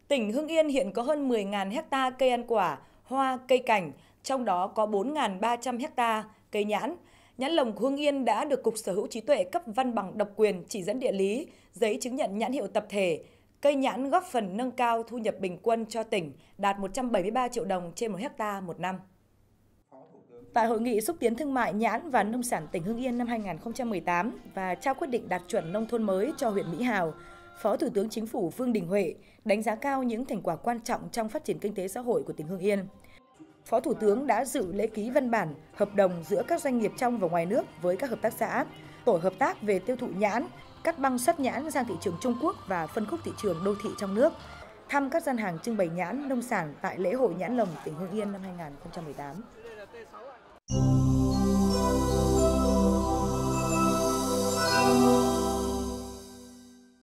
Tỉnh Hưng Yên hiện có hơn 10.000 ha cây ăn quả, hoa, cây cảnh, trong đó có 4.300 ha cây nhãn. Nhãn lồng của Hưng Yên đã được Cục Sở hữu trí tuệ cấp văn bằng độc quyền chỉ dẫn địa lý, giấy chứng nhận nhãn hiệu tập thể. Cây nhãn góp phần nâng cao thu nhập bình quân cho tỉnh, đạt 173 triệu đồng trên 1 ha một năm. Tại hội nghị xúc tiến thương mại nhãn và nông sản tỉnh Hưng Yên năm 2018 và trao quyết định đạt chuẩn nông thôn mới cho huyện Mỹ Hào, Phó Thủ tướng Chính phủ Vương Đình Huệ đánh giá cao những thành quả quan trọng trong phát triển kinh tế xã hội của tỉnh Hưng Yên. Phó Thủ tướng đã dự lễ ký văn bản hợp đồng giữa các doanh nghiệp trong và ngoài nước với các hợp tác xã, tổ hợp tác về tiêu thụ nhãn, cắt băng xuất nhãn sang thị trường Trung Quốc và phân khúc thị trường đô thị trong nước, thăm các gian hàng trưng bày nhãn nông sản tại lễ hội nhãn lồng tỉnh Hưng Yên năm 2018.